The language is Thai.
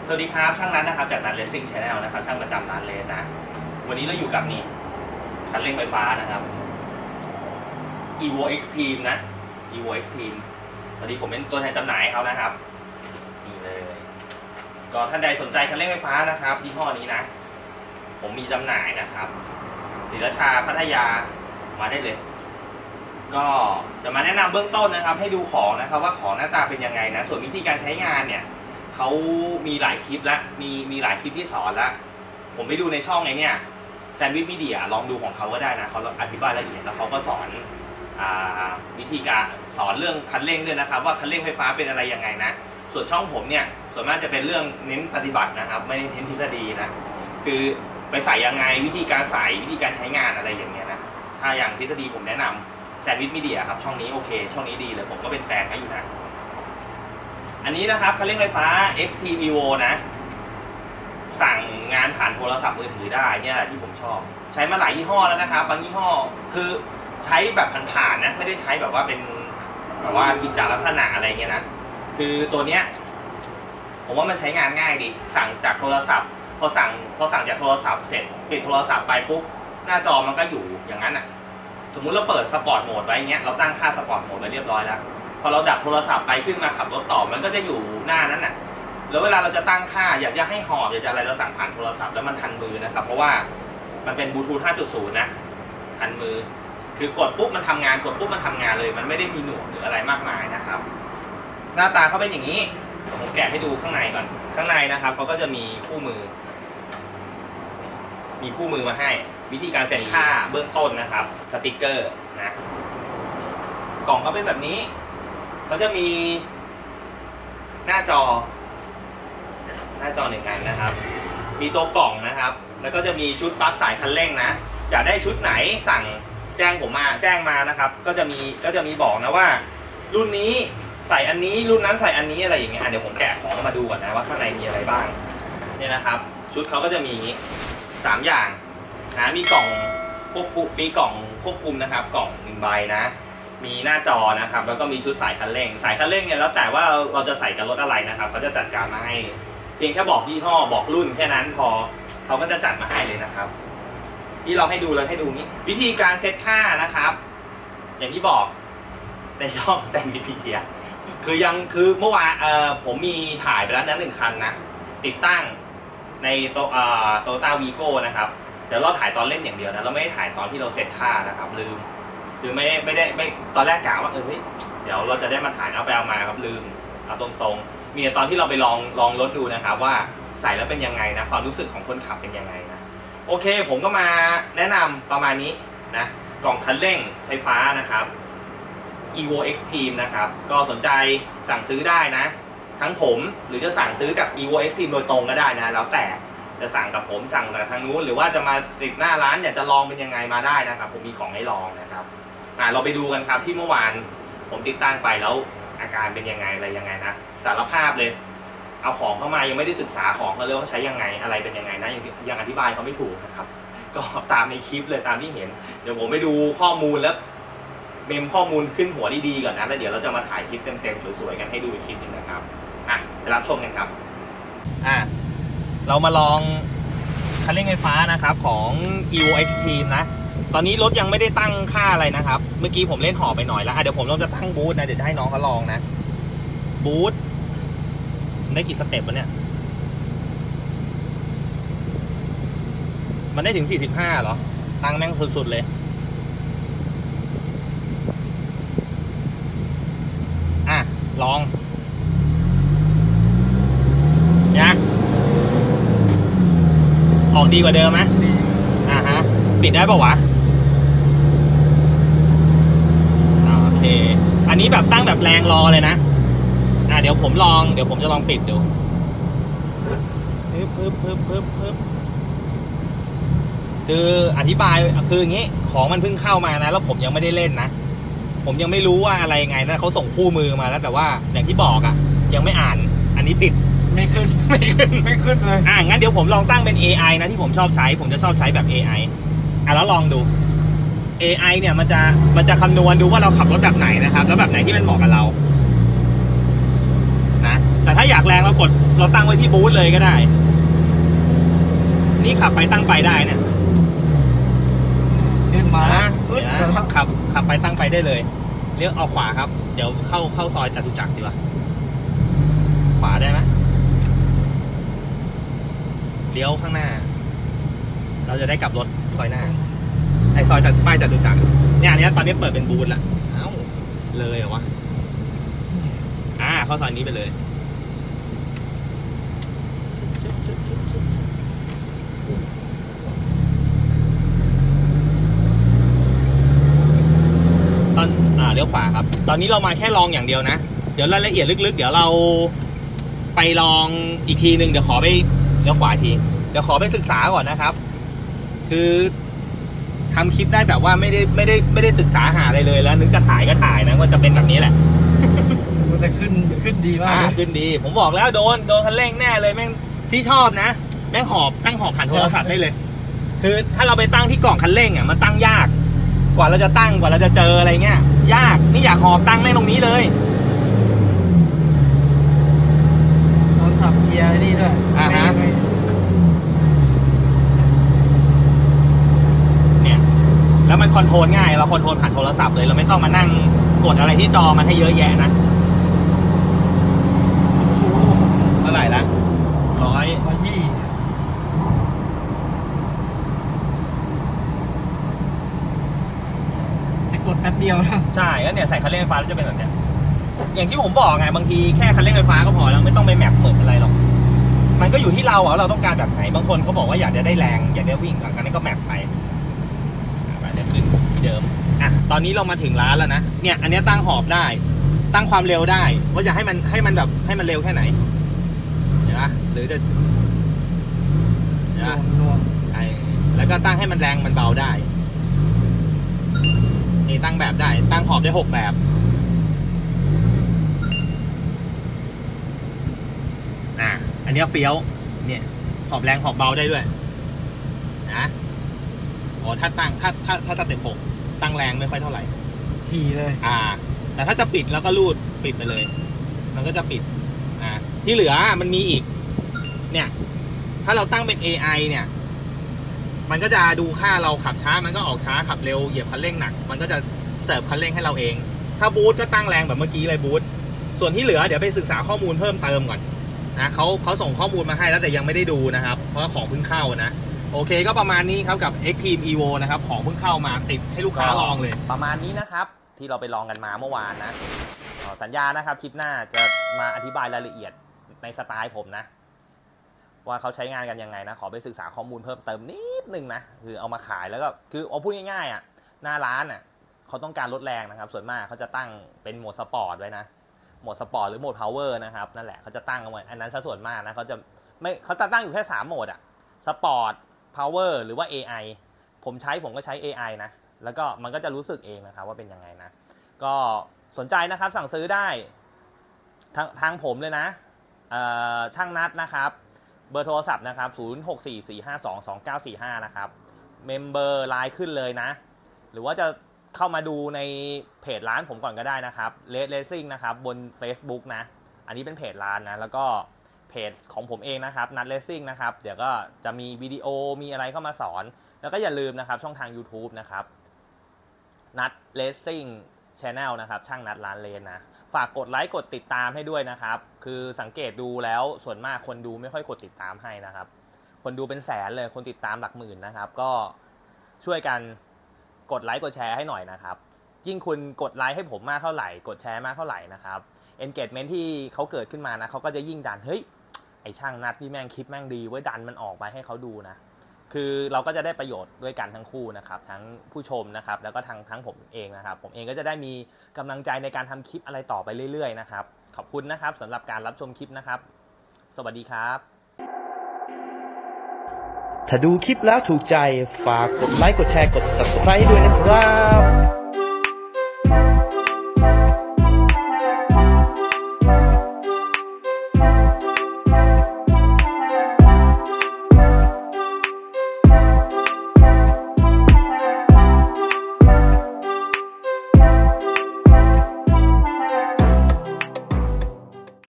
สวัสดีครับช่างนัทนะครับจากนัทเลสซิ่งชาแนลนะครับช่างประจำร้านเลสนะวันนี้เราอยู่กับนี่คันเร่งไฟฟ้านะครับ Evo Extreme นะ Evo Extreme ตอนนี้ผมเป็นตัวแทนจำหน่ายเขานะครับนี่เลยก็ท่านใดสนใจคันเร่งไฟฟ้านะครับยี่ห้อนี้นะผมมีจำหน่ายนะครับศรีราชาพัทยามาได้เลยก็จะมาแนะนำเบื้องต้นนะครับให้ดูของนะครับว่าของหน้าตาเป็นยังไงนะส่วนวิธีการใช้งานเนี่ยเขามีหลายคลิปแล้วมีหลายคลิปที่สอนแล้วผมไปดูในช่องไอ้เนี่ยแซนด์วิชมีเดียลองดูของเขาก็ได้นะเขาอธิบายละเอียดแล้วเขาก็สอนวิธีการสอนเรื่องคันเร่งด้วยนะครับว่าคันเร่งไฟฟ้าเป็นอะไรยังไงนะส่วนช่องผมเนี่ยส่วนมากจะเป็นเรื่องเน้นปฏิบัตินะครับไม่เน้นทฤษฎีนะคือไปใส่ยังไงวิธีการใส่วิธีการใช้งานอะไรอย่างเงี้ยนะถ้าอย่างทฤษฎีผมแนะนำแซนด์วิชมีเดียครับช่องนี้โอเคช่องนี้ดีเลยผมก็เป็นแฟนเขาอยู่นะอันนี้นะครับคันเร่งไฟฟ้า XT Vivo นะสั่งงานผ่านโทรศัพท์มือถือได้เนี่ยแหละที่ผมชอบใช้มาหลายยี่ห้อแล้วนะครับบางยี่ห้อคือใช้แบบผ่านๆนะไม่ได้ใช้แบบว่าเป็นแบบว่ากิจจลักษณะอะไรเงี้ยนะคือตัวเนี้ยผมว่ามันใช้งานง่ายดีสั่งจากโทรศัพท์พอสั่งจากโทรศัพท์เสร็จปิดโทรศัพท์ไปปุ๊บหน้าจอมันก็อยู่อย่างนั้นอ่ะสมมุติเราเปิดสปอร์ตโหมดไว้เงี้ยเราตั้งค่าสปอร์ตโหมดไว้เรียบร้อยแล้วพอเราดับโทรศัพท์ไปขึ้นมาขับรถต่อมันก็จะอยู่หน้านั้นน่ะแล้วเวลาเราจะตั้งค่าอยากจะให้หอบอยากจะอะไรเราสั่งผ่านโทรศัพท์แล้วมันทันมือนะครับเพราะว่ามันเป็นบลูทูธ 5.0 นะทันมือคือกดปุ๊บมันทำงานกดปุ๊บมันทำงานเลยมันไม่ได้มีหน่วงหรืออะไรมากมายนะครับหน้าตาเขาเป็นอย่างนี้ผมแกะให้ดูข้างในก่อนข้างในนะครับเขาก็จะมีคู่มือมาให้วิธีการเซ็นค่าเบื้องต้นนะครับสติกเกอร์นะกล่องเขาเป็นแบบนี้เขาจะมีหน้าจอ1 อันนะครับมีตัวกล่องนะครับแล้วก็จะมีชุดปลั๊กสายคันเร่งนะอยากได้ชุดไหนสั่งแจ้งมานะครับก็จะมีบอกนะว่ารุ่นนี้ใส่อันนี้รุ่นนั้นใส่อันนี้อะไรอย่างเงี้ยเดี๋ยวผมแกะของมาดูก่อนนะว่าข้างในมีอะไรบ้างเนี่ยนะครับชุดเขาก็จะมี3 อย่างนะมีกล่องควบคุมนะครับกล่อง1 ใบนะมีหน้าจอนะครับแล้วก็มีชุดสายคันเร่งเนี่ยแล้วแต่ว่าเราจะใส่กับรถอะไรนะครับเขาจะจัดการมาให้เพียงแค่บอกยี่ห้อบอกรุ่นแค่นั้นพอเขาก็จะจัดมาให้เลยนะครับที่เราให้ดูนี้วิธีการเซตค่านะครับอย่างที่บอกในช่องแซนด์วิชมีเดียคือเมื่อวานผมมีถ่ายไปแล้วนะ1 คันนะติดตั้งในโตต้าวีโก้นะครับเดี๋ยวเราถ่ายตอนเล่นอย่างเดียวนะเราไม่ได้ถ่ายตอนที่เราเซตค่านะครับลืมคือไม่ตอนแรกกะว่าเดี๋ยวเราจะได้มาถ่ายเอาไปเอามาครับลืมเอาตรงๆมีตอนที่เราไปลองรถดูนะครับว่าใส่แล้วเป็นยังไงนะความรู้สึกของคนขับเป็นยังไงนะโอเคผมก็มาแนะนำประมาณนี้นะกล่องคันเร่งไฟฟ้านะครับ Evo Extreme นะครับก็สนใจสั่งซื้อได้นะทั้งผมหรือจะสั่งซื้อจาก Evo Extreme โดยตรงก็ได้นะแล้วแต่จะสั่งกับผมสั่งกับทางนู้นหรือว่าจะมาติดหน้าร้านอยากจะลองเป็นยังไงมาได้นะครับผมมีของให้ลองนะครับเราไปดูกันครับที่เมื่อวานผมติดตั้งไปแล้วอาการเป็นยังไงอะไรยังไงนะสารภาพเลยเอาของเข้ามายังไม่ได้ศึกษาของเขาเลยว่าใช้ยังไงอะไรเป็นยังไงนะยังอธิบายเขาไม่ถูกนะครับก็ตามในคลิปเลยตามที่เห็นเดี๋ยวผมไปดูข้อมูลแล้วเมมข้อมูลขึ้นหัวดีๆก่อนนะแล้วเดี๋ยวเราจะมาถ่ายคลิปเต็มๆสวยๆกันให้ดูอีกคลิปนึงนะครับไปรับชมกันครับเรามาลองคันเร่งไฟฟ้านะครับของ Evo Extreme นะตอนนี้รถยังไม่ได้ตั้งค่าอะไรนะครับเมื่อกี้ผมเล่นหอไปหน่อยแล้วเดี๋ยวผมเราจะตั้งบูทนะเดี๋ยวจะให้น้องเขาลองนะบูทได้กี่สเต็ปวะเนี่ยมันได้ถึง45เหรอตั้งแม่งสุดๆเลยลองนะออกดีกว่าเดิมไหมปิดได้ป่าววะโอเคอันนี้แบบตั้งแบบแรงรอเลยนะเดี๋ยวผมจะลองปิดดูปึ๊บคืออธิบายคืออย่างงี้ของมันเพิ่งเข้ามานะแล้วผมยังไม่ได้เล่นนะผมยังไม่รู้ว่าอะไรไงนะเขาส่งคู่มือมาแล้วแต่ว่าอย่างที่บอกยังไม่อ่านอันนี้ปิดไม่ขึ้นเลยงั้นเดี๋ยวผมลองตั้งเป็น AI นะที่ผมชอบใช้ผมจะชอบใช้แบบ AI แล้วลองดู AI เนี่ยมันจะคำนวณดูว่าเราขับรถแบบไหนนะครับแล้วแบบไหนที่มันเหมาะกับเรานะแต่ถ้าอยากแรงเราตั้งไว้ที่บูทเลยก็ได้นี่ขับไปตั้งไปได้เนี่ยขึ้นมาขับไปตั้งไปได้เลยเลี้ยวเอาขวาครับเดี๋ยวเข้าซอยจตุจักรดีกว่าขวาได้ไหมเลี้ยวข้างหน้าเราจะได้กลับรถซอยหน้าไอซอยป้ายจตุจักรเนี่ยอันนี้ตอนนี้เปิดเป็นบูธแล้วเอ้าเลยเหรอวะเข้าซอยนี้ไปเลยตอนเลี้ยวขวาครับตอนนี้เรามาแค่ลองอย่างเดียวนะเดี๋ยวรายละเอียดลึกๆเดี๋ยวเราไปลองอีกทีหนึ่งเดี๋ยวขอไปเลี้ยวขวาทีเดี๋ยวขอไปศึกษาก่อนนะครับคือทำคลิปได้แบบว่าไม่ได้ศึกษาหาอะไรเลยแล้วนึกจะถ่ายก็ถ่ายนะว่าจะเป็นแบบนี้แหละมันจะขึ้นดีมากขึ้นดีผมบอกแล้วโดนคันเร่งแน่เลยแม่งที่ชอบนะแม่งตั้งหอบผ่านโทรศัพท์ได้เลยคือถ้าเราไปตั้งที่กล่องคันเร่งมันตั้งยากกว่าเราจะตั้งกว่าเราจะเจออะไรเงี้ยยากนี่อยากหอบตั้งแม่งตรงนี้เลยนอนสับเกียร์นี่ด้วยเนี่ยแล้วมันคอนโทรลง่ายเราคอนโทรลผ่านโทรศัพท์เลยเราไม่ต้องมานั่งกดอะไรที่จอมันให้เยอะแยะนะเท่าไหร่ละ 120กดแป๊บเดียวนะใช่แล้วเนี่ยใส่คันเร่งไฟฟ้าแล้วจะเป็นแบบเนี้ยอย่างที่ผมบอกไงบางทีแค่คันเร่งไฟฟ้าก็พอแล้วไม่ต้องไปแมปเปิดอะไรหรอกมันก็อยู่ที่เราเราต้องการแบบไหนบางคนเขาบอกว่าอยากจะได้แรงอยากได้วิ่งกันนี้ก็แมปไปเดี๋ยวขึ้นที่เดิมตอนนี้เรามาถึงร้านแล้วนะเนี่ยอันนี้ตั้งหอบได้ตั้งความเร็วได้ว่าจะให้มันแบบให้มันเร็วแค่ไหนเห็นปะหรือจะแล้วก็ตั้งให้มันแรงมันเบาได้นี่ตั้งแบบได้ตั้งหอบได้6แบบอันนี้เฟี้ยวเนี่ยหอบแรงหอบเบาได้ด้วยนะถ้าตั้งถ้าสเต็ป6ตั้งแรงไม่ค่อยเท่าไหร่ทีเลยแต่ถ้าจะปิดแล้วก็รูดปิดไปเลยมันก็จะปิดที่เหลือมันมีอีกเนี่ยถ้าเราตั้งเป็น AI เนี่ยมันก็จะดูค่าเราขับช้ามันก็ออกช้าขับเร็วเหยียบคันเร่งหนักมันก็จะเสิร์ฟคันเร่งให้เราเองถ้าบูทก็ตั้งแรงแบบเมื่อกี้เลยบูทส่วนที่เหลือเดี๋ยวไปศึกษาข้อมูลเพิ่มเติมก่อนนะเขาส่งข้อมูลมาให้แล้วแต่ยังไม่ได้ดูนะครับเพราะว่าของเพิ่งเข้านะโอเคก็ประมาณนี้ครับกับ Xtreme Evo นะครับของเพิ่งเข้ามาติดให้ลูกค้าลองเลยประมาณนี้นะครับที่เราไปลองกันมาเมื่อวานนะสัญญานะครับคลิปหน้าจะมาอธิบายรายละเอียดในสไตล์ผมนะว่าเขาใช้งานกันยังไงนะขอไปศึกษาข้อมูลเพิ่มเติมนิดนึงนะคือเอามาขายแล้วก็คือเอาพูดง่ายๆหน้าร้านเขาต้องการลดแรงนะครับส่วนมากเขาจะตั้งเป็นโหมดสปอร์ตไว้นะโหมดสปอร์ตหรือโหมดพาวเวอร์นะครับนั่นแหละเขาจะตั้งเอาไว้อันนั้นซะส่วนมากนะเขาจะตั้งอยู่แค่3โหมดสปอร์ตพาวเวอร์หรือว่า AI ผมก็ใช้ AI นะแล้วก็มันก็จะรู้สึกเองนะครับว่าเป็นยังไงนะก็สนใจนะครับสั่งซื้อได้ทางผมเลยนะช่างนัดนะครับเบอร์โทรศัพท์นะครับ0644522945นะครับเมมเบอร์ไลน์ขึ้นเลยนะหรือว่าจะเข้ามาดูในเพจร้านผมก่อนก็ได้นะครับ Red Racing นะครับบน Facebook นะอันนี้เป็นเพจร้านนะแล้วก็เพจของผมเองนะครับนัด Racing นะครับเดี๋ยวก็จะมีวิดีโอมีอะไรเข้ามาสอนแล้วก็อย่าลืมนะครับช่องทาง YouTube นะครับนัด Racing Channel นะครับช่างนัดร้านเลนนะฝากกดไลค์กดติดตามให้ด้วยนะครับคือสังเกตดูแล้วส่วนมากคนดูไม่ค่อยกดติดตามให้นะครับคนดูเป็นแสนเลยคนติดตามหลักหมื่นนะครับก็ช่วยกันกดไลค์กดแชร์ให้หน่อยนะครับยิ่งคุณกดไลค์ให้ผมมากเท่าไหร่กดแชร์มากเท่าไหร่นะครับ engagement ที่เขาเกิดขึ้นมานะเขาก็จะยิ่งดันเฮ้ยไอช่างนัดที่แม่งคลิปแม่งดีไว้ดันมันออกไปให้เขาดูนะคือเราก็จะได้ประโยชน์ด้วยกันทั้งคู่นะครับทั้งผู้ชมนะครับแล้วก็ทั้งผมเองนะครับผมเองก็จะได้มีกำลังใจในการทำคลิปอะไรต่อไปเรื่อยๆนะครับขอบคุณนะครับสำหรับการรับชมคลิปนะครับสวัสดีครับถ้าดูคลิปแล้วถูกใจฝากกดไลค์กดแชร์กด Subscribe ด้วยนะครับ